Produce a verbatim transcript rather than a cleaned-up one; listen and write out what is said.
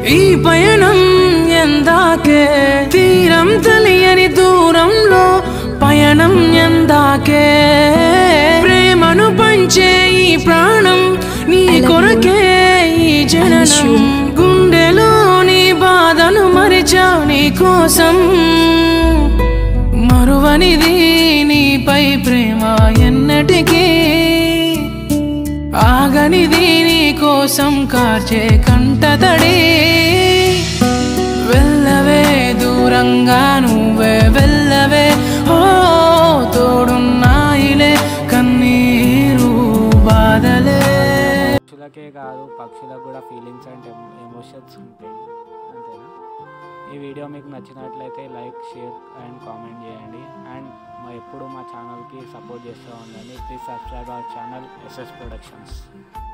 ఈ పయనం ఎందాకే తీరం తెలియని దూరంలో పయనం ఎందాకే ప్రేమను పంచే ఈ ప్రాణం నీ కొరకే ఈ జననం గుండెలోని బాధను మరిచా నీ కోసం మరువనిది నీపై ప్రేమ ఎన్నటికీ ఆగనిది నీ కోసం కార్చే కంటతడి వెళ్ళవే దూరంగా నువ్వే వెళ్ళవే ఓ తోడున్నాయిలే కన్నీరు బాధలే పక్షులకే కాదు పక్షులకు కూడా ఫీలింగ్స్ అండ్ ఎమోషన్స్ ఉంటాయి అంతేనా ఈ వీడియో మీకు నచ్చినట్లయితే లైక్ షేర్ అండ్ కామెంట్ చేయండి అండ్ మా ఎప్పుడు మా ఛానల్కి సపోర్ట్ చేస్తూ ఉండండి please subscribe our channel SS productions